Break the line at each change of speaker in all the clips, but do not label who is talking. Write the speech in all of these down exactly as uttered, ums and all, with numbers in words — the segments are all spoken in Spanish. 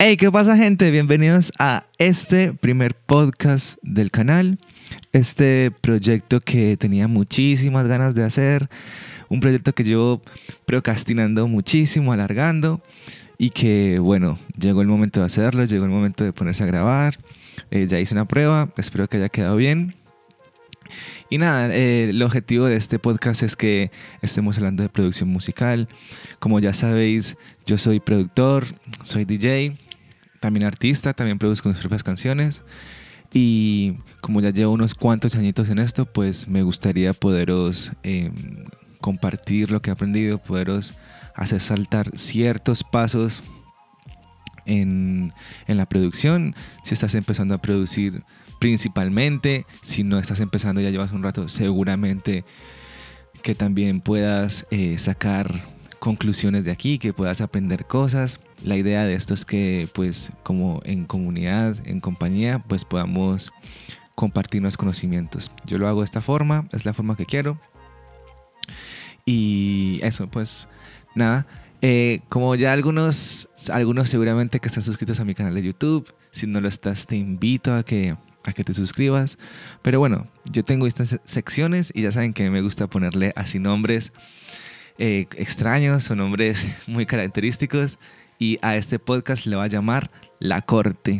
Hey, ¿qué pasa, gente? Bienvenidos a este primer podcast del canal. Este proyecto que tenía muchísimas ganas de hacer. Un proyecto que llevo procrastinando muchísimo, alargando. Y que, bueno, llegó el momento de hacerlo, llegó el momento de ponerse a grabar. Eh, ya hice una prueba, espero que haya quedado bien. Y nada, eh, el objetivo de este podcast es que estemos hablando de producción musical. Como ya sabéis, yo soy productor, soy D J, también artista, también produzco mis propias canciones. Y como ya llevo unos cuantos añitos en esto, pues me gustaría poderos eh, compartir lo que he aprendido, poderos hacer saltar ciertos pasos en, en la producción. Si estás empezando a producir principalmente, si no estás empezando, ya llevas un rato, seguramente que también puedas eh, sacar conclusiones de aquí, que puedas aprender cosas. La idea de esto es que, pues, como en comunidad, en compañía, pues podamos compartir los conocimientos. Yo lo hago de esta forma, es la forma que quiero. Y eso, pues, nada. Eh, como ya algunos, algunos seguramente que están suscritos a mi canal de YouTube, si no lo estás, te invito a que a que te suscribas. Pero bueno, yo tengo estas secciones y ya saben que me gusta ponerle así nombres eh, extraños o nombres muy característicos. Y a este podcast le va a llamar La Corte.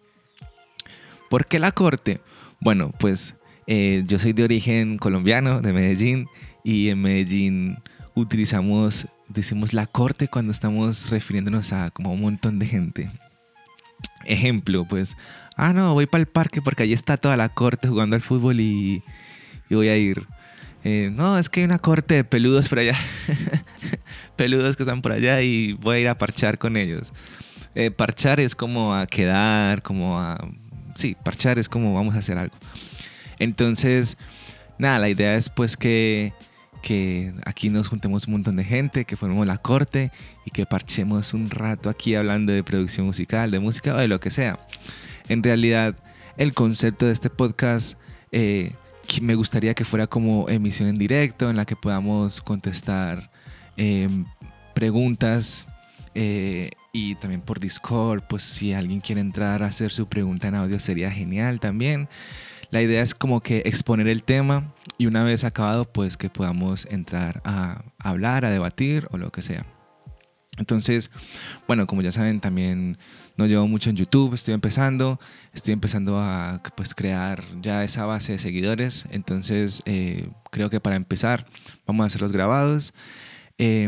¿Por qué La Corte? Bueno, pues eh, yo soy de origen colombiano, de Medellín. Y en Medellín utilizamos, decimos La Corte cuando estamos refiriéndonos a como a un montón de gente. Ejemplo, pues, ah, no, voy para el parque porque allí está toda la corte jugando al fútbol y, y voy a ir. Eh, no, es que hay una corte de peludos por allá. Peludos que están por allá y voy a ir a parchar con ellos. Eh, parchar es como a quedar, como a... Sí, parchar es como vamos a hacer algo. Entonces, nada, la idea es pues que... que aquí nos juntemos un montón de gente, que formemos la corte y que parchemos un rato aquí hablando de producción musical, de música o de lo que sea. En realidad, el concepto de este podcast eh, que me gustaría que fuera como emisión en directo, en la que podamos contestar eh, preguntas eh, y también por Discord, pues si alguien quiere entrar a hacer su pregunta en audio sería genial también. La idea es como que exponer el tema y una vez acabado, pues que podamos entrar a hablar, a debatir o lo que sea. Entonces, bueno, como ya saben, también no llevo mucho en YouTube, estoy empezando, estoy empezando a pues, crear ya esa base de seguidores. Entonces, eh, creo que para empezar vamos a hacer los grabados. Eh,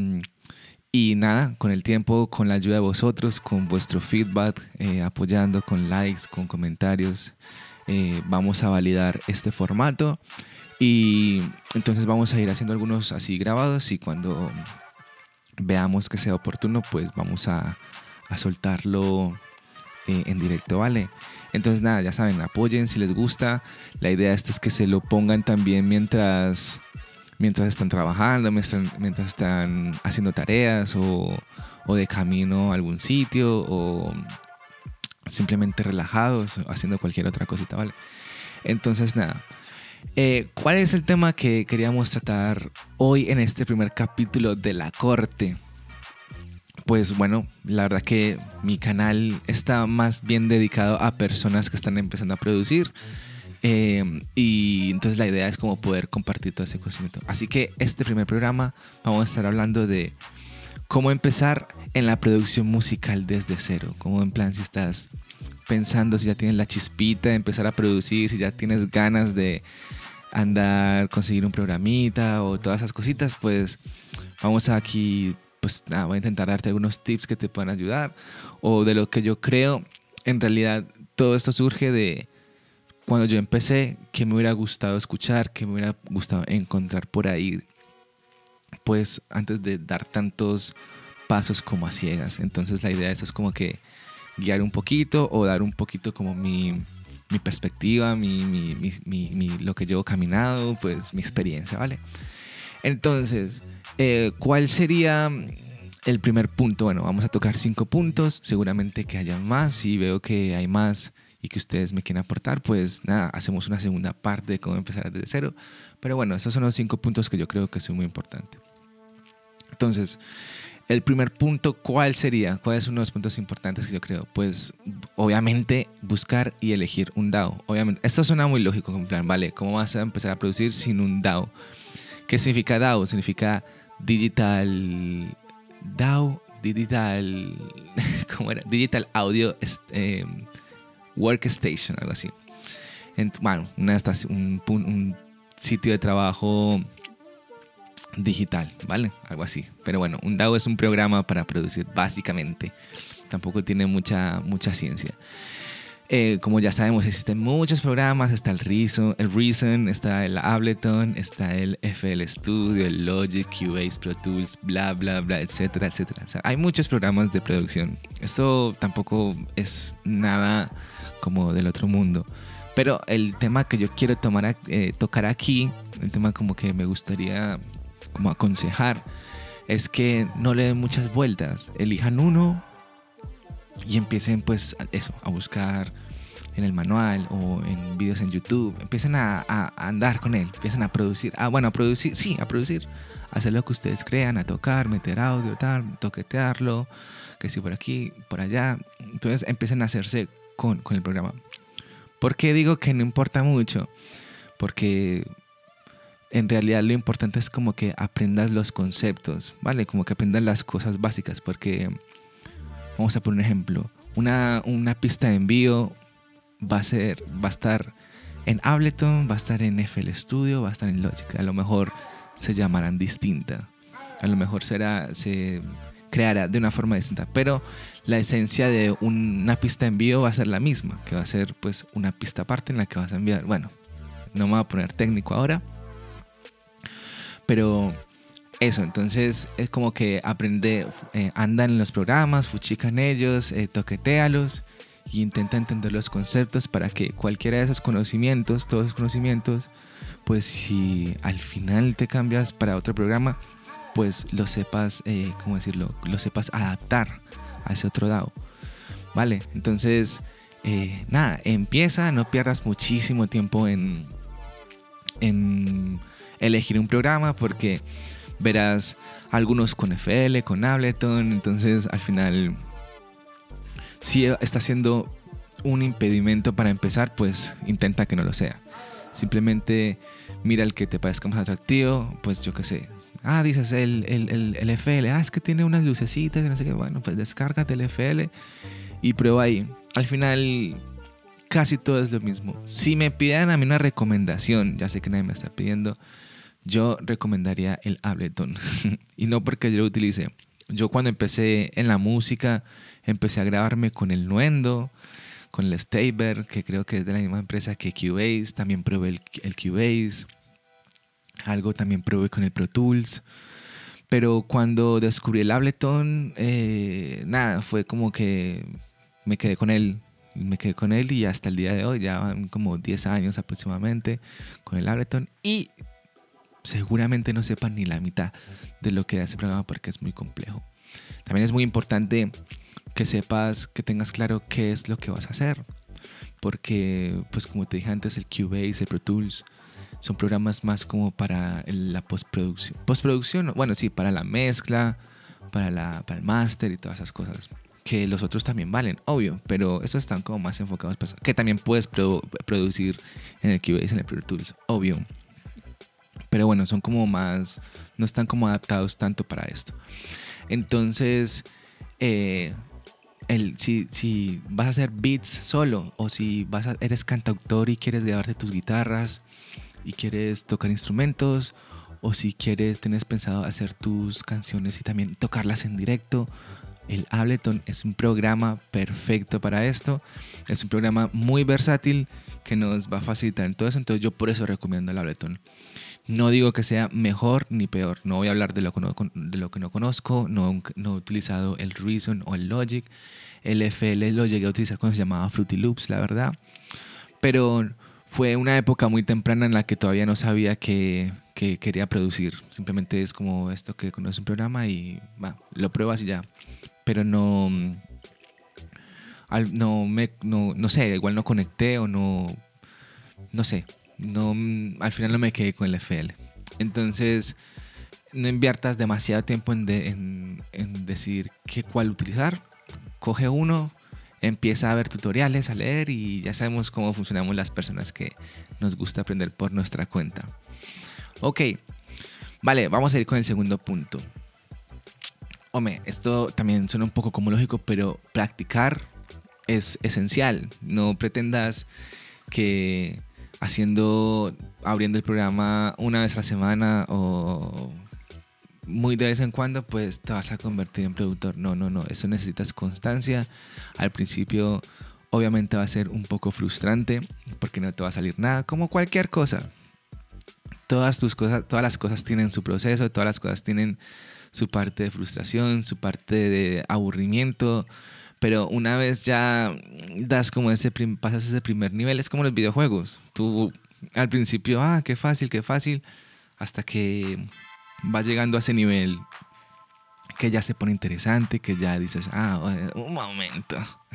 y nada, con el tiempo, con la ayuda de vosotros, con vuestro feedback, eh, apoyando con likes, con comentarios, eh, vamos a validar este formato. Y entonces vamos a ir haciendo algunos así grabados y cuando veamos que sea oportuno, pues vamos a, a soltarlo eh, en directo, ¿vale? Entonces nada, ya saben, apoyen si les gusta. La idea de esto es que se lo pongan también mientras, mientras están trabajando, mientras, mientras están haciendo tareas o, o de camino a algún sitio o simplemente relajados, haciendo cualquier otra cosita, ¿vale? Entonces nada. Eh, ¿Cuál es el tema que queríamos tratar hoy en este primer capítulo de La Corte? Pues bueno, la verdad que mi canal está más bien dedicado a personas que están empezando a producir eh, y entonces la idea es como poder compartir todo ese conocimiento. Así que este primer programa vamos a estar hablando de cómo empezar en la producción musical desde cero. Como en plan si estás pensando, si ya tienes la chispita de empezar a producir, si ya tienes ganas de andar, conseguir un programita o todas esas cositas, pues vamos a aquí, pues nada, voy a intentar darte algunos tips que te puedan ayudar o de lo que yo creo. En realidad todo esto surge de cuando yo empecé, que me hubiera gustado escuchar, que me hubiera gustado encontrar por ahí, pues antes de dar tantos pasos como a ciegas. Entonces la idea de eso es como que guiar un poquito o dar un poquito como mi, mi perspectiva, mi, mi, mi, mi, mi, lo que llevo caminado, pues mi experiencia, ¿vale? Entonces, eh, ¿cuál sería el primer punto? Bueno, vamos a tocar cinco puntos, seguramente que haya más. Si veo que hay más y que ustedes me quieren aportar, pues nada, hacemos una segunda parte de cómo empezar desde cero. Pero bueno, esos son los cinco puntos que yo creo que son muy importantes. Entonces, El primer punto, ¿cuál sería? ¿Cuáles son los puntos importantes que yo creo? Pues obviamente buscar y elegir un D A O. Obviamente, esto suena muy lógico, en plan, vale, ¿cómo vas a empezar a producir sin un D A O? ¿Qué significa D A O? Significa Digital... D A O, Digital... ¿Cómo era? Digital Audio eh, Workstation, algo así. En, bueno, una estación, un, un sitio de trabajo digital, ¿vale? Algo así. Pero bueno, un D A O es un programa para producir, básicamente. Tampoco tiene mucha, mucha ciencia. Eh, como ya sabemos, existen muchos programas. Está el Reason, el Reason, está el Ableton, está el F L Studio, el Logic, Cubase, Pro Tools, bla, bla, bla, etcétera, etcétera. O sea, hay muchos programas de producción. Esto tampoco es nada como del otro mundo. Pero el tema que yo quiero tomar, eh, tocar aquí, el tema como que me gustaría como aconsejar, es que no le den muchas vueltas. Elijan uno y empiecen pues eso, a buscar en el manual o en videos en YouTube. Empiecen a, a, a andar con él, empiecen a producir. Ah, bueno, a producir, sí, a producir. Hacer lo que ustedes crean, a tocar, meter audio, tal, toquetearlo, que sí por aquí, por allá. Entonces empiecen a hacerse con, con el programa. ¿Por qué digo que no importa mucho? Porque en realidad lo importante es como que aprendas los conceptos, ¿vale? Como que aprendas las cosas básicas, porque vamos a poner un ejemplo. Una, una pista de envío va a ser, va a estar en Ableton, va a estar en F L Studio, va a estar en Logic. A lo mejor se llamarán distinta. A lo mejor será, se creará de una forma distinta, pero la esencia de una pista de envío va a ser la misma, que va a ser pues una pista aparte en la que vas a enviar. Bueno, no me voy a poner técnico ahora, pero eso, entonces es como que aprende, eh, anda en los programas, fuchica en ellos, eh, toquetéalos y intenta entender los conceptos para que cualquiera de esos conocimientos, todos esos conocimientos, pues si al final te cambias para otro programa, pues lo sepas, eh, ¿cómo decirlo? Lo sepas adaptar a ese otro D A O, ¿vale? Entonces, eh, nada, empieza, no pierdas muchísimo tiempo en, en elegir un programa, porque verás algunos con F L, con Ableton, entonces al final, si está siendo un impedimento para empezar, pues intenta que no lo sea. Simplemente mira el que te parezca más atractivo, pues yo qué sé. Ah, dices el, el, el, el F L, ah, es que tiene unas lucecitas y no sé qué. Bueno, pues descárgate el F L y prueba ahí. Al final, casi todo es lo mismo. Si me pidieran a mí una recomendación, ya sé que nadie me está pidiendo, yo recomendaría el Ableton. Y no porque yo lo utilice. Yo cuando empecé en la música, empecé a grabarme con el Nuendo, con el Staber, que creo que es de la misma empresa que Cubase. También probé el, el Cubase. Algo también probé con el Pro Tools. Pero cuando descubrí el Ableton, eh, nada, fue como que me quedé con él. Me quedé con él y hasta el día de hoy, ya van como diez años aproximadamente con el Ableton. Y seguramente no sepan ni la mitad de lo que da ese programa porque es muy complejo. También es muy importante que sepas, que tengas claro qué es lo que vas a hacer. Porque, pues como te dije antes, el Cubase, el Pro Tools son programas más como para la postproducción. Postproducción, bueno, sí, para la mezcla, para, la, para el máster y todas esas cosas. Que los otros también valen, obvio, pero esos están como más enfocados para eso. Que también puedes pro, producir en el Cubase, en el Pro Tools, obvio. Pero bueno, son como más, no están como adaptados tanto para esto. Entonces, eh, el, si, si vas a hacer beats solo, o si vas a, eres cantautor y quieres grabarte tus guitarras y quieres tocar instrumentos, o si quieres, tienes pensado hacer tus canciones y también tocarlas en directo, el Ableton es un programa perfecto para esto. Es un programa muy versátil que nos va a facilitar en todo eso. Entonces yo por eso recomiendo el Ableton. No digo que sea mejor ni peor. No voy a hablar de lo que no, de lo que no conozco. No, no he utilizado el Reason o el Logic. El F L lo llegué a utilizar cuando se llamaba Fruity Loops, la verdad. Pero fue una época muy temprana en la que todavía no sabía que, que quería producir. Simplemente es como esto que conoces un programa y va, lo pruebas y ya. Pero no, no, me, no, no sé, igual no conecté o no, no sé, no, al final no me quedé con el F L. Entonces, no inviertas demasiado tiempo en, de, en, en decidir qué cuál utilizar. Coge uno, empieza a ver tutoriales, a leer y ya sabemos cómo funcionamos las personas que nos gusta aprender por nuestra cuenta. Ok, vale, vamos a ir con el segundo punto. Hombre, esto también suena un poco como lógico, pero practicar es esencial. No pretendas que haciendo, abriendo el programa una vez a la semana o muy de vez en cuando, pues te vas a convertir en productor. No, no, no. Eso necesitas constancia. Al principio, obviamente va a ser un poco frustrante porque no te va a salir nada, como cualquier cosa. Todas tus cosas, todas las cosas tienen su proceso, todas las cosas tienen su parte de frustración, su parte de aburrimiento. Pero una vez ya das como ese prim- pasas ese primer nivel, es como los videojuegos. Tú al principio, ah, qué fácil, qué fácil, hasta que vas llegando a ese nivel que ya se pone interesante, que ya dices, ah, un momento.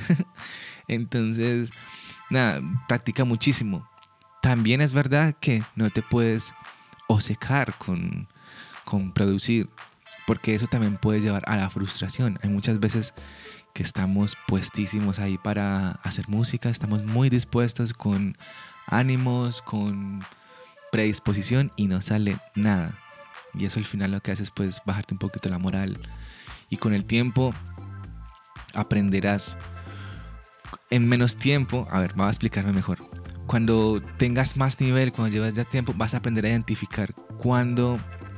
Entonces, nada, practica muchísimo. También es verdad que no te puedes obcecar con, con producir, porque eso también puede llevar a la frustración. Hay muchas veces que estamos puestísimos ahí para hacer música, estamos muy dispuestos, con ánimos, con predisposición y no sale nada. Y eso al final lo que hace es pues bajarte un poquito la moral. Y con el tiempo aprenderás en menos tiempo. A ver, voy a explicarme mejor. Cuando tengas más nivel, cuando llevas ya tiempo, vas a aprender a identificar cuándo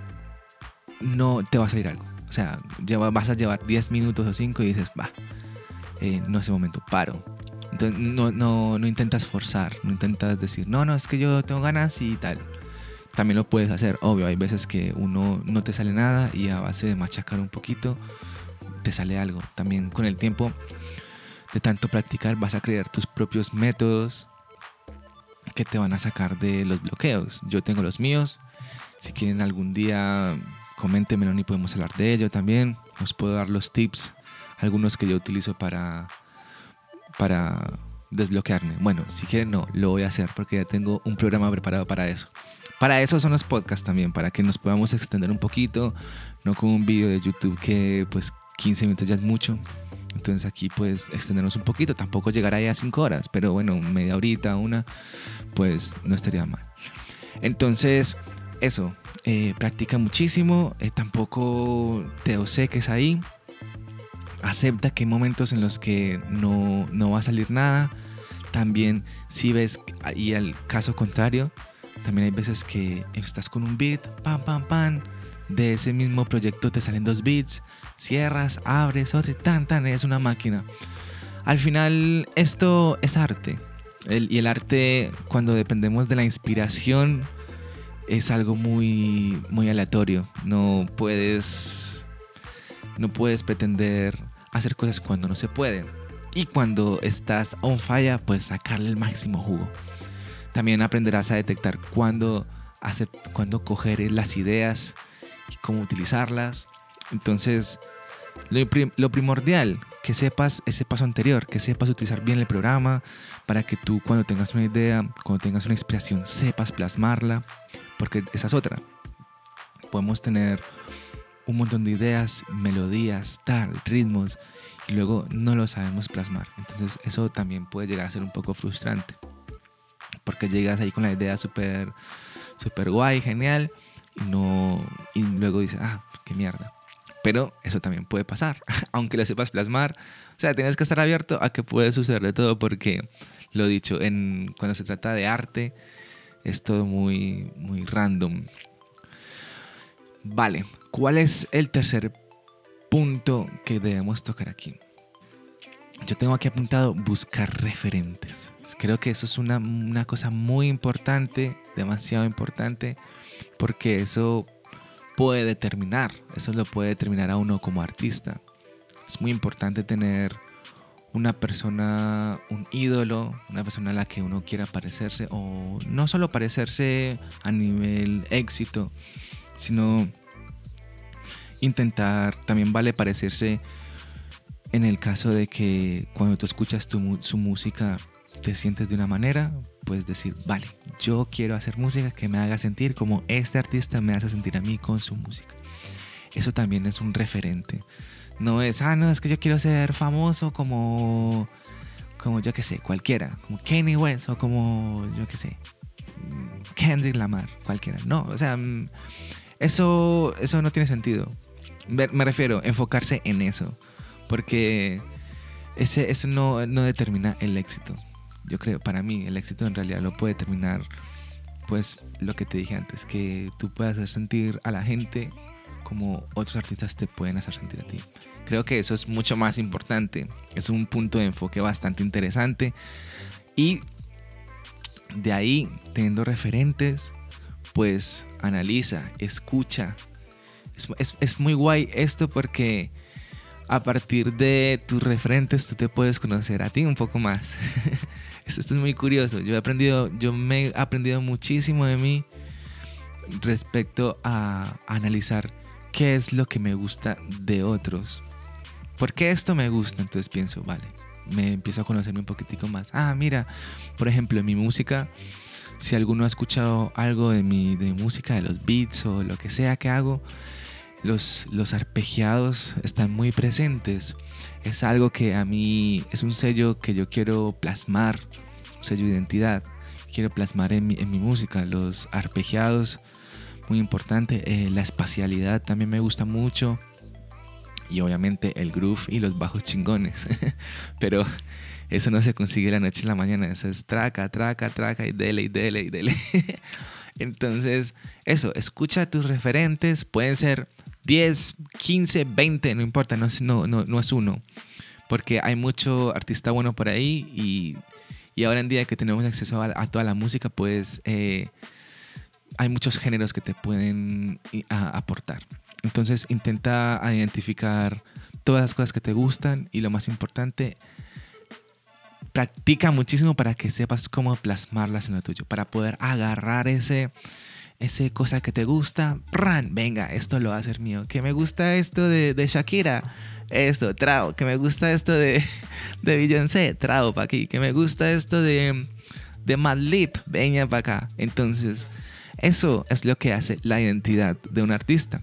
no te va a salir algo. O sea, lleva, vas a llevar diez minutos o cinco y dices, va, eh, no es el momento, paro. Entonces no, no, no intentas forzar, no intentas decir, no, no, es que yo tengo ganas y tal. También lo puedes hacer, obvio, hay veces que uno no te sale nada y a base de machacar un poquito te sale algo. También con el tiempo de tanto practicar vas a crear tus propios métodos que te van a sacar de los bloqueos. Yo tengo los míos, si quieren algún día coméntenmelo y podemos hablar de ello también. Os puedo dar los tips, algunos que yo utilizo para, para desbloquearme. Bueno, si quieren no, lo voy a hacer porque ya tengo un programa preparado para eso. Para eso son los podcasts también, para que nos podamos extender un poquito, no como un video de YouTube que pues quince minutos ya es mucho. Entonces aquí pues extendernos un poquito, tampoco llegar ahí a cinco horas, pero bueno, media horita, una, pues no estaría mal. Entonces, eso, eh, practica muchísimo, eh, tampoco te obceques ahí. Acepta que hay momentos en los que no, no va a salir nada. También si ves, y al caso contrario, también hay veces que estás con un beat, pam, pam, pam. De ese mismo proyecto te salen dos beats, cierras, abres, otro, tan, tan, es una máquina. Al final esto es arte. El, y el arte, cuando dependemos de la inspiración, es algo muy, muy aleatorio. No puedes, no puedes pretender hacer cosas cuando no se puede. Y cuando estás on fire, pues sacarle el máximo jugo. También aprenderás a detectar cuándo, hacer, cuándo coger las ideas y cómo utilizarlas. Entonces, lo, prim- lo primordial, que sepas ese paso anterior, que sepas utilizar bien el programa para que tú cuando tengas una idea, cuando tengas una inspiración, sepas plasmarla, porque esa es otra. Podemos tener un montón de ideas, melodías, tal, ritmos, y luego no lo sabemos plasmar. Entonces eso también puede llegar a ser un poco frustrante, porque llegas ahí con la idea súper súper guay, genial, y, no, y luego dices, ah, qué mierda. Pero eso también puede pasar, aunque lo sepas plasmar. O sea, tienes que estar abierto a que puede suceder de todo, porque, lo dicho, en, cuando se trata de arte, es todo muy, muy random. Vale, ¿cuál es el tercer punto que debemos tocar aquí? Yo tengo aquí apuntado buscar referentes. Creo que eso es una, una cosa muy importante, demasiado importante, porque eso puede determinar, eso lo puede determinar a uno como artista. Es muy importante tener una persona, un ídolo, una persona a la que uno quiera parecerse, o no solo parecerse a nivel éxito, sino intentar, también vale parecerse en el caso de que cuando tú escuchas tu, su música, te sientes de una manera, pues decir, vale, yo quiero hacer música que me haga sentir como este artista me hace sentir a mí con su música. Eso también es un referente. No es, ah, no, es que yo quiero ser famoso como, como yo qué sé, cualquiera, como Kanye West o como, yo qué sé, Kendrick Lamar, cualquiera. No, o sea, eso, eso no tiene sentido. Me, me refiero a enfocarse en eso, porque ese, eso no, no determina el éxito. Yo creo, para mí, el éxito en realidad lo puede determinar, pues, lo que te dije antes, que tú puedas hacer sentir a la gente como otros artistas te pueden hacer sentir a ti. Creo que eso es mucho más importante. Es un punto de enfoque bastante interesante. Y de ahí, teniendo referentes, pues analiza, escucha. Es, es, es muy guay esto porque a partir de tus referentes tú te puedes conocer a ti un poco más. Esto es muy curioso. Yo he aprendido, yo me he aprendido muchísimo de mí respecto a, a analizar qué es lo que me gusta de otros. ¿Por qué esto me gusta? Entonces pienso, vale, me empiezo a conocerme un poquitico más. Ah, mira, por ejemplo, en mi música, si alguno ha escuchado algo de mi de música, de los beats o lo que sea que hago, los, los arpegiados están muy presentes. Es algo que a mí es un sello que yo quiero plasmar, un sello de identidad. Quiero plasmar en mi, en mi música, los arpegiados, muy importante. Eh, la espacialidad también me gusta mucho. Y obviamente el groove y los bajos chingones. Pero eso no se consigue de la noche a la mañana. Eso es traca, traca, traca y dele, y dele, y dele. Entonces, eso, escucha a tus referentes. Pueden ser diez, quince, veinte, no importa, no, no, no, no es uno. Porque hay mucho artista bueno por ahí. Y, y ahora en día que tenemos acceso a, a toda la música, pues eh, hay muchos géneros que te pueden a, aportar. Entonces intenta identificar todas las cosas que te gustan y lo más importante, practica muchísimo para que sepas cómo plasmarlas en lo tuyo, para poder agarrar ese, ese cosa que te gusta, ¡pran! Venga, esto lo va a hacer mío. Que me gusta esto de, de Shakira, esto, trao. Que me gusta esto de, de Beyoncé, trao para aquí. Que me gusta esto de, de Madlib, venga para acá. Entonces, eso es lo que hace la identidad de un artista.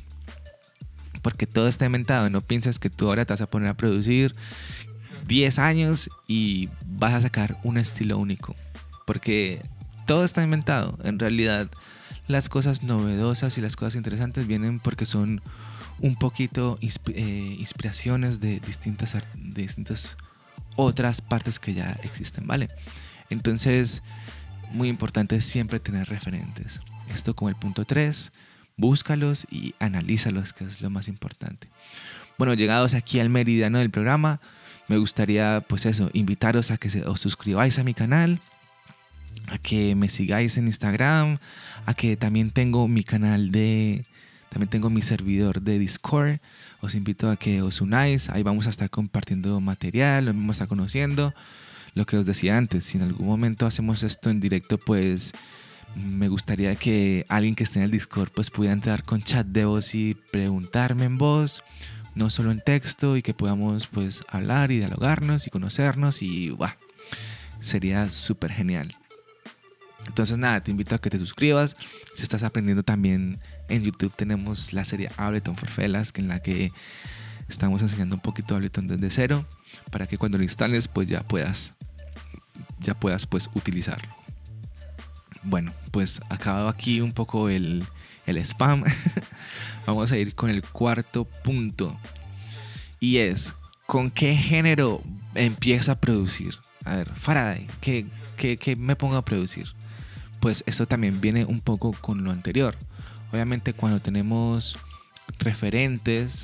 Porque todo está inventado. No piensas que tú ahora te vas a poner a producir diez años y vas a sacar un estilo único. Porque todo está inventado. En realidad, las cosas novedosas y las cosas interesantes vienen porque son un poquito insp- eh, inspiraciones de distintas, de distintas otras partes que ya existen, ¿vale? Entonces, muy importante siempre tener referentes. Esto como el punto tres. Búscalos y analízalos, que es lo más importante. Bueno, llegados aquí al meridiano del programa, me gustaría, pues eso, invitaros a que se, os suscribáis a mi canal, a que me sigáis en Instagram, a que también tengo mi canal de, también tengo mi servidor de Discord. Os invito a que os unáis, ahí vamos a estar compartiendo material, lo vamos a estar conociendo. Lo que os decía antes, si en algún momento hacemos esto en directo, pues me gustaría que alguien que esté en el Discord pues pudiera entrar con chat de voz y preguntarme en voz, no solo en texto, y que podamos pues hablar y dialogarnos y conocernos y ¡buah! Sería súper genial. Entonces nada, te invito a que te suscribas. Si estás aprendiendo también en YouTube, tenemos la serie Ableton for Fellas, en la que estamos enseñando un poquito Ableton desde cero, para que cuando lo instales pues ya puedas ya puedas pues utilizarlo. Bueno, pues acabado aquí un poco el, el spam. Vamos a ir con el cuarto punto. Y es, ¿con qué género empiezo a producir? A ver, Faraday, ¿qué, qué, qué me pongo a producir? Pues esto también viene un poco con lo anterior. Obviamente cuando tenemos referentes,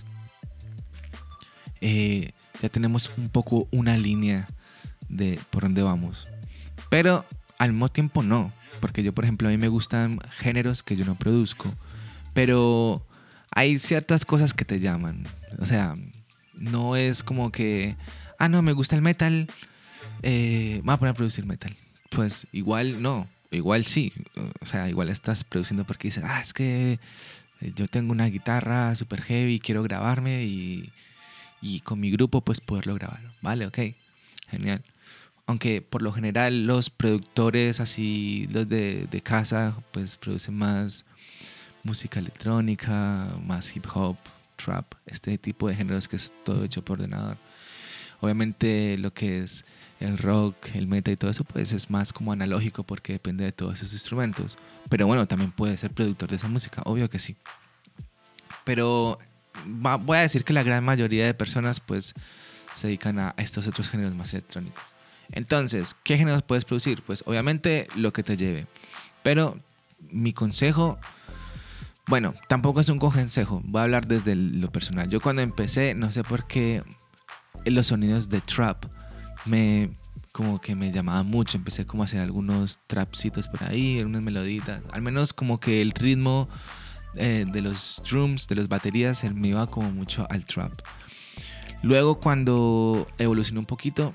eh, ya tenemos un poco una línea de por dónde vamos. Pero al mismo tiempo no. Porque yo, por ejemplo, a mí me gustan géneros que yo no produzco, pero hay ciertas cosas que te llaman. O sea, no es como que, ah, no, me gusta el metal, eh, me voy a poner a producir metal. Pues igual no, igual sí. O sea, igual estás produciendo porque dices, ah, es que yo tengo una guitarra super heavy, quiero grabarme y, y con mi grupo pues poderlo grabar. Vale, ok, genial. aunque por lo general los productores así, los de, de casa, pues producen más música electrónica, más hip hop, trap, este tipo de géneros que es todo hecho por ordenador. Obviamente lo que es el rock, el metal y todo eso, pues es más como analógico porque depende de todos esos instrumentos. Pero bueno, también puede ser productor de esa música, obvio que sí. Pero va, voy a decir que la gran mayoría de personas pues se dedican a estos otros géneros más electrónicos. Entonces, ¿qué géneros puedes producir? Pues obviamente lo que te lleve. Pero mi consejo, bueno, tampoco es un consejo, voy a hablar desde lo personal. Yo cuando empecé, no sé por qué los sonidos de trap me como que me llamaban mucho. Empecé como a hacer algunos trapcitos por ahí, unas meloditas. Al menos como que el ritmo eh, de los drums, de las baterías, me iba como mucho al trap. Luego cuando evolucioné un poquito,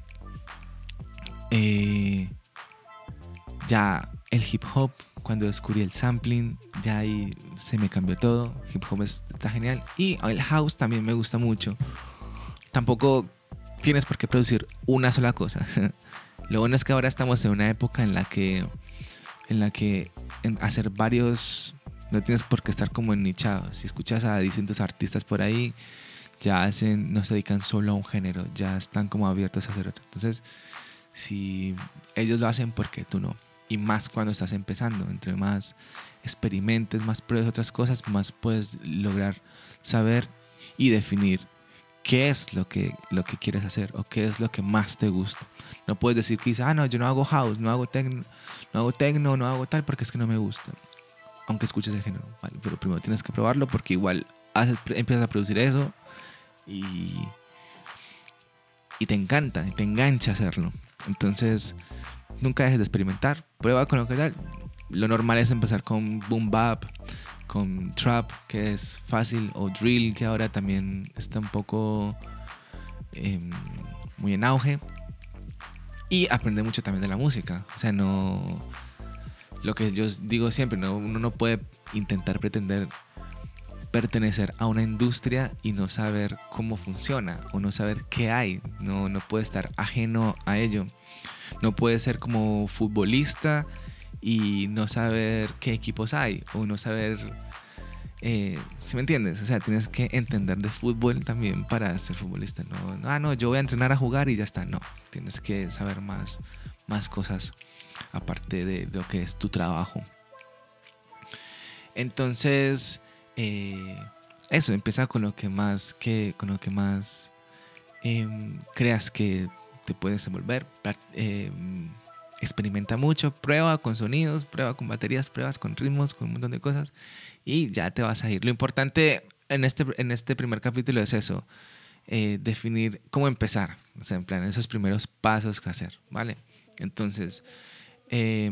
eh, ya el hip hop, cuando descubrí el sampling, ya ahí se me cambió todo. Hip hop está genial. Y el house también me gusta mucho. Tampoco tienes por qué producir una sola cosa. Lo bueno es que ahora estamos en una época en la que en la que en hacer varios, no tienes por qué estar como en nichado. Si escuchas a distintos artistas por ahí, ya hacen, no se dedican solo a un género, ya están como abiertos a hacer otro. Entonces, si ellos lo hacen, ¿por qué tú no? Y más cuando estás empezando, entre más experimentes, más pruebes otras cosas, más puedes lograr saber y definir qué es lo que, lo que quieres hacer o qué es lo que más te gusta. No puedes decir que dices, ah, no, yo no hago house, no hago techno, no hago techno, no hago tal porque es que no me gusta. Aunque escuches el género, ¿vale? Pero primero tienes que probarlo porque igual haces, empiezas a producir eso y, y te encanta, y te engancha hacerlo. Entonces, nunca dejes de experimentar, prueba con lo que tal. Lo normal es empezar con boom bap, con trap, que es fácil, o drill, que ahora también está un poco eh, muy en auge. Y aprender mucho también de la música. O sea, no... Lo que yo digo siempre, ¿no? Uno no puede intentar pretender pertenecer a una industria y no saber cómo funciona o no saber qué hay. No, no puede estar ajeno a ello. No puede ser como futbolista y no saber qué equipos hay o no saber, eh, ¿sí me entiendes? O sea, tienes que entender de fútbol también para ser futbolista. No, no, ah, no, yo voy a entrenar a jugar y ya está. No, tienes que saber más, más cosas aparte de, de lo que es tu trabajo. Entonces, eh, eso, empieza con lo que más, que, con lo que más eh, creas que te puedes envolver. Eh, experimenta mucho, prueba con sonidos, prueba con baterías, pruebas con ritmos, con un montón de cosas y ya te vas a ir. Lo importante en este, en este primer capítulo es eso, eh, definir cómo empezar, o sea, en plan, esos primeros pasos que hacer, ¿vale? Entonces, eh,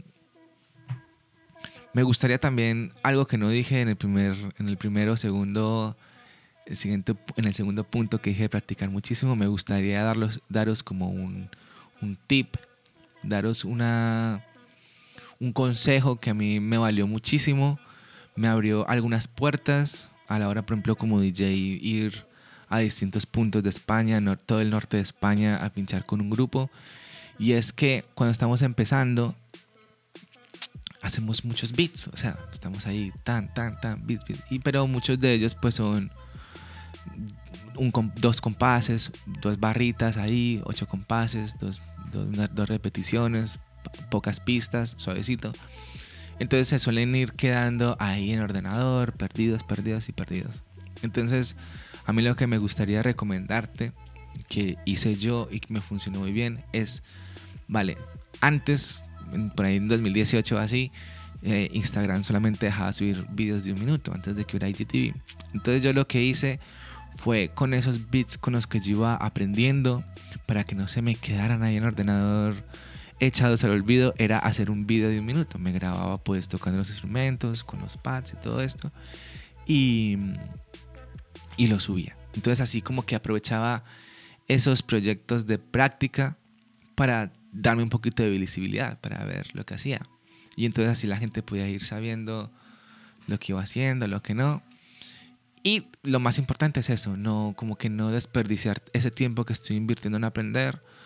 me gustaría también algo que no dije en el primer, en el primero, segundo, el siguiente, en el segundo punto que dije de practicar muchísimo. Me gustaría darlos, daros como un, un tip, daros una, un consejo que a mí me valió muchísimo, me abrió algunas puertas a la hora, por ejemplo, como D J, ir a distintos puntos de España, no, todo el norte de España, a pinchar con un grupo. Y es que cuando estamos empezando, hacemos muchos beats, o sea, estamos ahí tan, tan, tan, beats, beats. Y, pero muchos de ellos pues son un, dos compases, dos barritas ahí, ocho compases, dos, dos, dos repeticiones, pocas pistas, suavecito. Entonces se suelen ir quedando ahí en ordenador, perdidos, perdidos y perdidos. Entonces, a mí lo que me gustaría recomendarte, que hice yo y que me funcionó muy bien, es, vale, antes, por ahí en dos mil dieciocho así, eh, Instagram solamente dejaba subir videos de un minuto antes de que hubiera I G T V. Entonces yo lo que hice fue con esos beats con los que yo iba aprendiendo, para que no se me quedaran ahí en el ordenador echados al olvido, era hacer un video de un minuto. Me grababa pues tocando los instrumentos, con los pads y todo esto, y, y lo subía. Entonces así como que aprovechaba esos proyectos de práctica para darme un poquito de visibilidad, para ver lo que hacía. Y entonces así la gente podía ir sabiendo lo que iba haciendo, lo que no. Y lo más importante es eso, no, como que no desperdiciar ese tiempo que estoy invirtiendo en aprender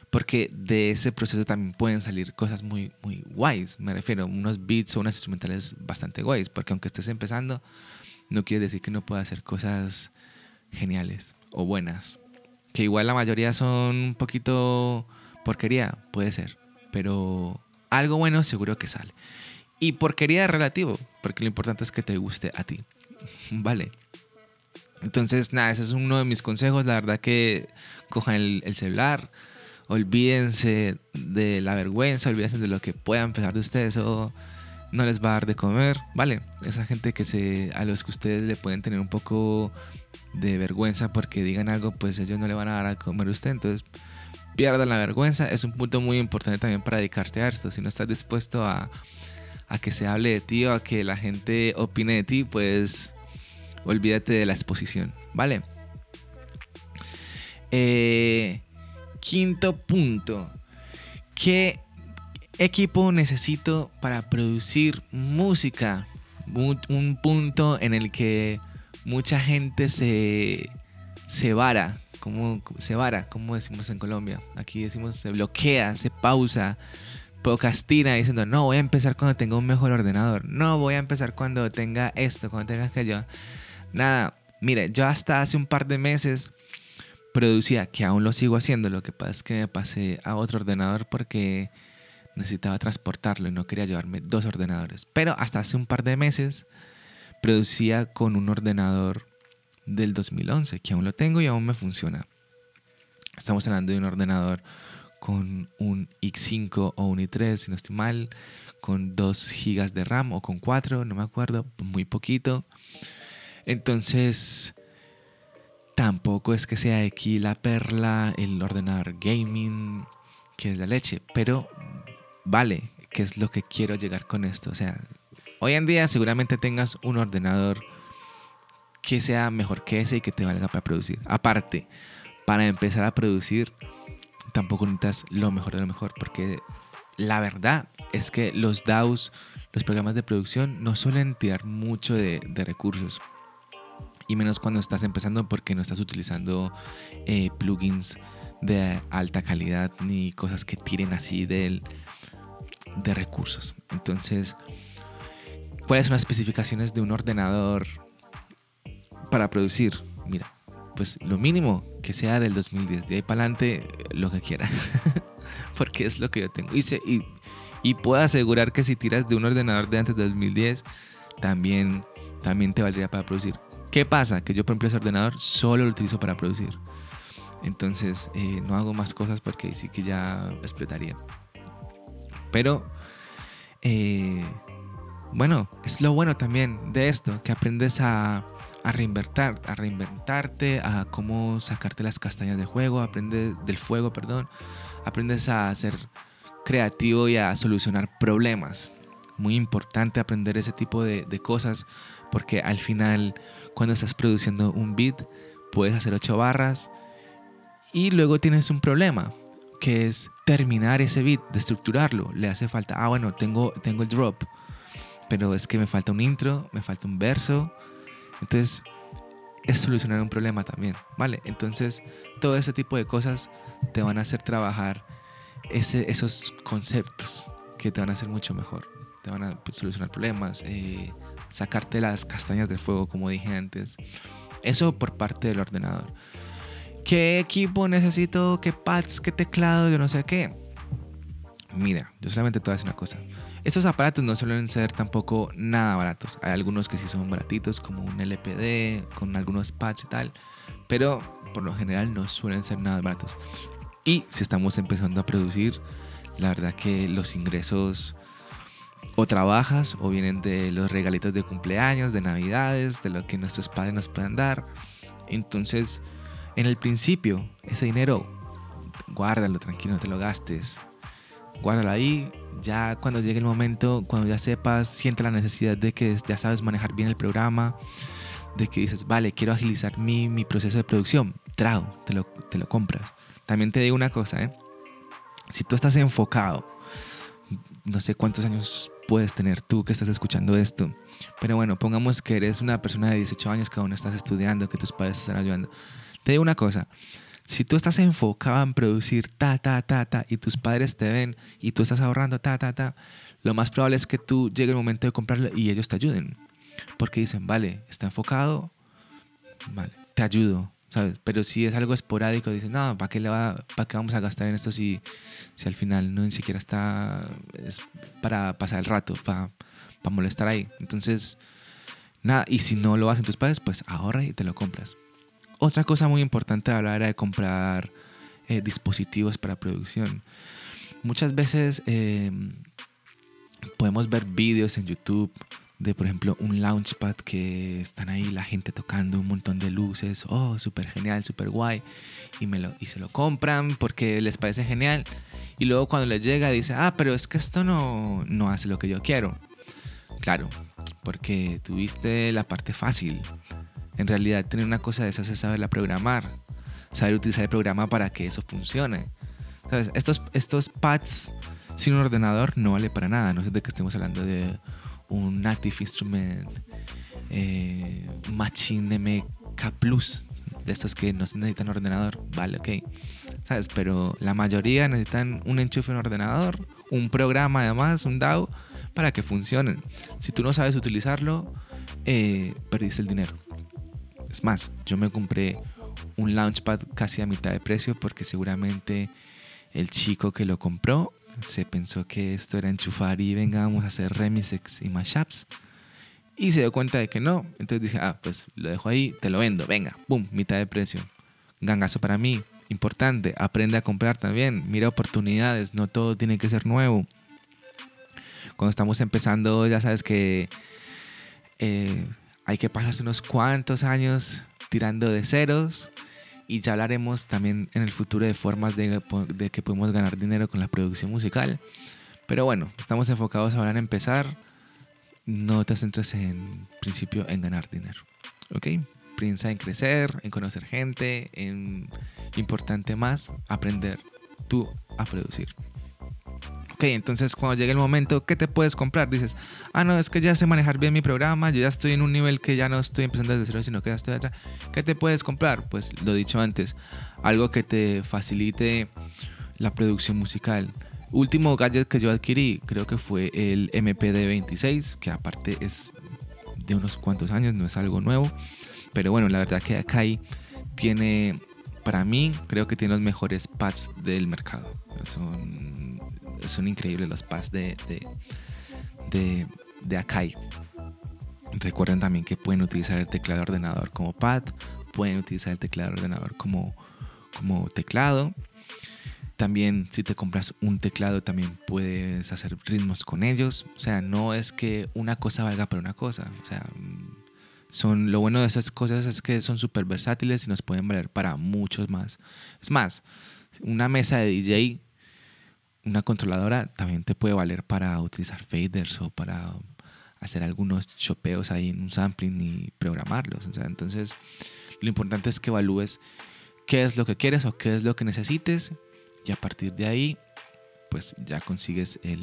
porque de ese proceso también pueden salir cosas muy, muy guays. Me refiero a unos beats o unas instrumentales bastante guays, porque aunque estés empezando, no quiere decir que no pueda hacer cosas geniales o buenas. Que igual la mayoría son un poquito porquería, puede ser, pero algo bueno seguro que sale. Y porquería es relativo, porque lo importante es que te guste a ti. Vale. Entonces, nada, ese es uno de mis consejos. La verdad que cojan el, el celular, olvídense de la vergüenza, olvídense de lo que pueda empezar de ustedes o no les va a dar de comer, ¿vale? Esa gente que se, a los que ustedes le pueden tener un poco de vergüenza porque digan algo, pues ellos no le van a dar a comer a usted. Entonces, pierdan la vergüenza. Es un punto muy importante también para dedicarte a esto. Si no estás dispuesto a, a que se hable de ti o a que la gente opine de ti, pues olvídate de la exposición, ¿vale? Eh, quinto punto. ¿Qué equipo necesito para producir música? Un, un punto en el que mucha gente se, se vara. ¿Cómo se vara? ¿Cómo decimos en Colombia? Aquí decimos se bloquea, se pausa, procrastina diciendo no, voy a empezar cuando tenga un mejor ordenador. No, voy a empezar cuando tenga esto, cuando tenga aquello. Nada, mire, yo hasta hace un par de meses producía, que aún lo sigo haciendo. Lo que pasa es que me pasé a otro ordenador porque necesitaba transportarlo y no quería llevarme dos ordenadores. Pero hasta hace un par de meses producía con un ordenador del dos mil once, que aún lo tengo y aún me funciona. Estamos hablando de un ordenador con un i cinco o un i tres, si no estoy mal, con dos gigas de RAM o con cuatro, no me acuerdo, muy poquito. Entonces, tampoco es que sea aquí la perla, el ordenador gaming, que es la leche, pero vale, que es lo que quiero llegar con esto. O sea, hoy en día seguramente tengas un ordenador que sea mejor que ese y que te valga para producir. Aparte, para empezar a producir, tampoco necesitas lo mejor de lo mejor, porque la verdad es que los D A Ws, los programas de producción, no suelen tirar mucho de, de recursos. Y menos cuando estás empezando, porque no estás utilizando eh, plugins de alta calidad ni cosas que tiren así de, de recursos. Entonces, ¿cuáles son las especificaciones de un ordenador para producir? Mira, pues lo mínimo que sea del dos mil diez. De ahí para adelante, lo que quiera. Porque es lo que yo tengo. Y, se, y, y puedo asegurar que si tiras de un ordenador de antes del dos mil diez, también, también te valdría para producir. ¿Qué pasa? Que yo, por ejemplo, ese ordenador solo lo utilizo para producir. Entonces, eh, no hago más cosas porque sí que ya explotaría. Pero, eh, bueno, es lo bueno también de esto, que aprendes a, a reinventar, a reinventarte, a cómo sacarte las castañas del juego, aprendes del fuego, perdón. Aprendes a ser creativo y a solucionar problemas. Muy importante aprender ese tipo de, de cosas, porque al final, cuando estás produciendo un beat, puedes hacer ocho barras y luego tienes un problema, que es terminar ese beat, de estructurarlo. Le hace falta, ah bueno, tengo, tengo el drop, pero es que me falta un intro, me falta un verso. Entonces, es solucionar un problema también, ¿vale? Entonces, todo ese tipo de cosas te van a hacer trabajar ese, esos conceptos que te van a hacer mucho mejor. Te van a pues, solucionar problemas, eh, sacarte las castañas del fuego, como dije antes. Eso por parte del ordenador. ¿Qué equipo necesito? ¿Qué pads? ¿Qué teclado? Yo no sé qué. Mira, yo solamente te voy a decir una cosa. Estos aparatos no suelen ser tampoco nada baratos. Hay algunos que sí son baratitos, como un L P D, con algunos pads y tal. Pero por lo general no suelen ser nada baratos. Y si estamos empezando a producir, la verdad que los ingresos o trabajas o vienen de los regalitos de cumpleaños, de navidades, de lo que nuestros padres nos puedan dar. Entonces, en el principio, ese dinero, guárdalo, tranquilo, no te lo gastes. Guárdalo ahí. Ya cuando llegue el momento, cuando ya sepas, siente la necesidad de que ya sabes manejar bien el programa, de que dices, vale, quiero agilizar mi, mi proceso de producción, trao, te lo, te lo compras. También te digo una cosa, ¿eh? Si tú estás enfocado, no sé cuántos años puedes tener tú que estás escuchando esto, pero bueno, pongamos que eres una persona de dieciocho años que aún estás estudiando, que tus padres te están ayudando. Te digo una cosa, Si tú estás enfocado en producir ta, ta, ta, ta, y tus padres te ven y tú estás ahorrando ta, ta, ta, lo más probable es que tú llegue el momento de comprarlo y ellos te ayuden. Porque dicen, vale, está enfocado, vale, te ayudo, ¿sabes? Pero si es algo esporádico, dicen, no, ¿para qué, le va, ¿para qué vamos a gastar en esto si, si al final no ni siquiera está, es para pasar el rato, para, para molestar ahí? Entonces, nada, y si no lo hacen tus padres, pues ahorra y te lo compras. Otra cosa muy importante a la hora de comprar eh, dispositivos para producción. Muchas veces eh, podemos ver vídeos en YouTube de, por ejemplo, un launchpad que están ahí la gente tocando un montón de luces. Oh, súper genial, súper guay. Y, me lo, y se lo compran porque les parece genial. Y luego cuando les llega dice, ah, pero es que esto no, no hace lo que yo quiero. Claro, porque tuviste la parte fácil. En realidad, tener una cosa de esas es saberla programar, saber utilizar el programa para que eso funcione. ¿Sabes? Estos, estos pads sin un ordenador no vale para nada. No sé de qué estemos hablando de un Native Instrument eh, Machine M K Plus, de estos que no necesitan ordenador. Vale, ok. ¿Sabes? Pero la mayoría necesitan un enchufe en un ordenador, un programa además, un D A W, para que funcionen. Si tú no sabes utilizarlo, eh, perdiste el dinero. Es más, yo me compré un Launchpad casi a mitad de precio porque seguramente el chico que lo compró se pensó que esto era enchufar y venga, vamos a hacer remixes y mashups. Y se dio cuenta de que no. Entonces dije, ah, pues lo dejo ahí, te lo vendo, venga, boom, mitad de precio. Gangazo para mí. Importante, aprende a comprar también. Mira oportunidades, no todo tiene que ser nuevo. Cuando estamos empezando, ya sabes que eh, hay que pasarse unos cuantos años tirando de ceros, y ya hablaremos también en el futuro de formas de, de que podemos ganar dinero con la producción musical. Pero bueno, estamos enfocados ahora en empezar. No te centres en principio en ganar dinero, ¿ok? Piensa en crecer, en conocer gente, en, importante más, aprender tú a producir. Ok, entonces cuando llegue el momento, ¿qué te puedes comprar? Dices, ah, no, es que ya sé manejar bien mi programa, yo ya estoy en un nivel que ya no estoy empezando desde cero, sino que ya estoy atrás. ¿Qué te puedes comprar? Pues lo dicho antes, algo que te facilite la producción musical. Último gadget que yo adquirí, creo que fue el M P D veintiséis, que aparte es de unos cuantos años, no es algo nuevo. Pero bueno, la verdad que Akai tiene, para mí, creo que tiene los mejores pads del mercado. Son... Son increíbles los pads de, de, de, de Akai. Recuerden también que pueden utilizar el teclado ordenador como pad, pueden utilizar el teclado ordenador como, como teclado. También si te compras un teclado también puedes hacer ritmos con ellos. O sea, no es que una cosa valga para una cosa. O sea, son, lo bueno de esas cosas es que son súper versátiles y nos pueden valer para muchos más. Es más, una mesa de D J, una controladora, también te puede valer para utilizar faders o para hacer algunos chopeos ahí en un sampling y programarlos. O sea, entonces, lo importante es que evalúes qué es lo que quieres o qué es lo que necesites, y a partir de ahí, pues ya consigues el,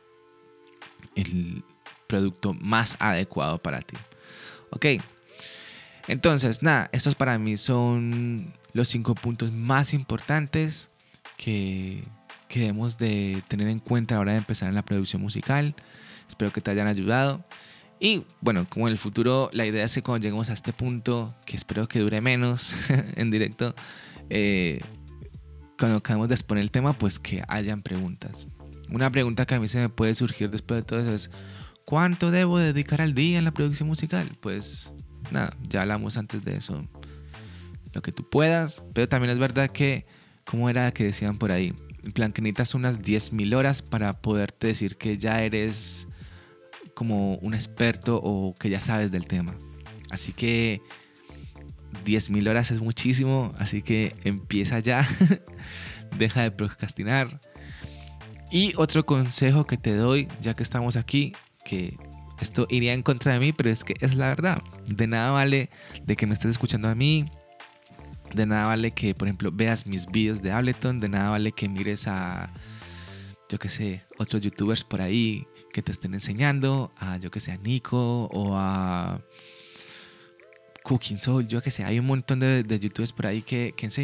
el producto más adecuado para ti. Ok, entonces, nada, estos para mí son los cinco puntos más importantes que... que debemos de tener en cuenta a la hora de empezar en la producción musical. Espero que te hayan ayudado. Y bueno, como en el futuro, la idea es que cuando lleguemos a este punto, que espero que dure menos en directo, eh, cuando acabemos de exponer el tema, pues que hayan preguntas. Una pregunta que a mí se me puede surgir después de todo eso es, ¿cuánto debo dedicar al día en la producción musical? Pues nada, ya hablamos antes de eso. Lo que tú puedas, pero también es verdad que, ¿cómo era que decían por ahí? En plan, que necesitas unas diez mil horas para poderte decir que ya eres como un experto o que ya sabes del tema. Así que diez mil horas es muchísimo, así que empieza ya. Deja de procrastinar. Y otro consejo que te doy, ya que estamos aquí, que esto iría en contra de mí, pero es que es la verdad. De nada vale de que me estés escuchando a mí. De nada vale que, por ejemplo, veas mis vídeos de Ableton. De nada vale que mires a, yo qué sé, otros youtubers por ahí que te estén enseñando. A, yo qué sé, a Nico o a Cooking Soul. Yo qué sé, hay un montón de, de youtubers por ahí que, que enseñan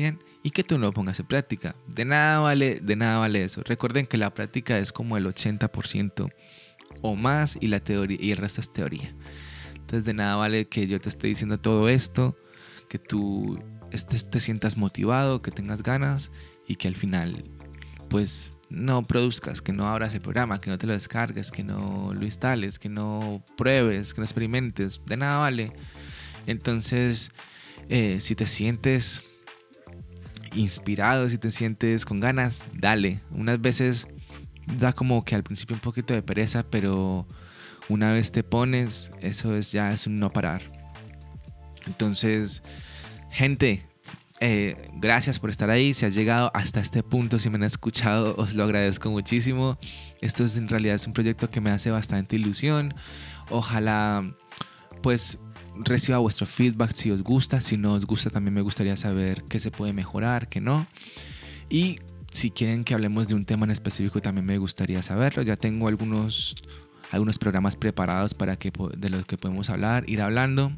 y que tú no lo pongas en práctica. De nada vale, de nada vale eso. Recuerden que la práctica es como el ochenta por ciento o más y, la teoría, y el resto es teoría. Entonces de nada vale que yo te esté diciendo todo esto, que tú estés, te sientas motivado, que tengas ganas y que al final pues no produzcas, que no abras el programa, que no te lo descargues, que no lo instales, que no pruebes, que no experimentes. De nada vale. Entonces eh, si te sientes inspirado, si te sientes con ganas, dale. Unas veces da como que al principio un poquito de pereza, pero una vez te pones, eso es ya es un no parar. Entonces, gente, eh, gracias por estar ahí. Si has llegado hasta este punto, si me han escuchado, os lo agradezco muchísimo. Esto es en realidad es un proyecto que me hace bastante ilusión. Ojalá pues reciba vuestro feedback si os gusta. Si no os gusta, también me gustaría saber qué se puede mejorar, qué no. Y si quieren que hablemos de un tema en específico, también me gustaría saberlo. Ya tengo algunos, algunos programas preparados para que, de los que podemos hablar, ir hablando.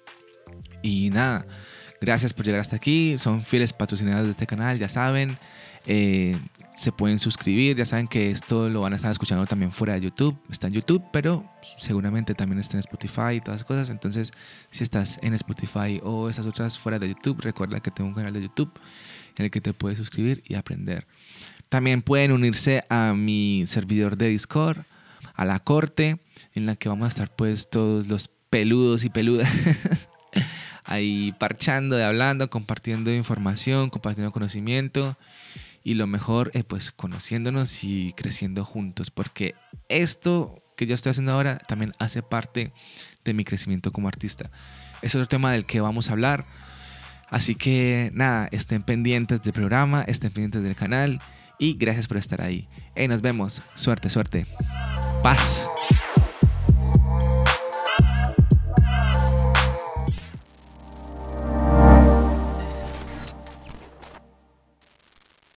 Y nada, gracias por llegar hasta aquí. Son fieles patrocinadores de este canal, ya saben. Eh, se pueden suscribir, ya saben que esto lo van a estar escuchando también fuera de YouTube. Está en YouTube, pero seguramente también está en Spotify y todas las cosas. Entonces, si estás en Spotify o esas otras fuera de YouTube, recuerda que tengo un canal de YouTube en el que te puedes suscribir y aprender. También pueden unirse a mi servidor de Discord, a la corte, en la que vamos a estar pues todos los peludos y peludas ahí parchando, hablando, compartiendo información, compartiendo conocimiento. Y lo mejor, eh, pues conociéndonos y creciendo juntos, porque esto que yo estoy haciendo ahora también hace parte de mi crecimiento como artista. Es otro tema del que vamos a hablar. Así que nada, estén pendientes del programa, estén pendientes del canal y gracias por estar ahí. Hey, nos vemos. Suerte, suerte. Paz.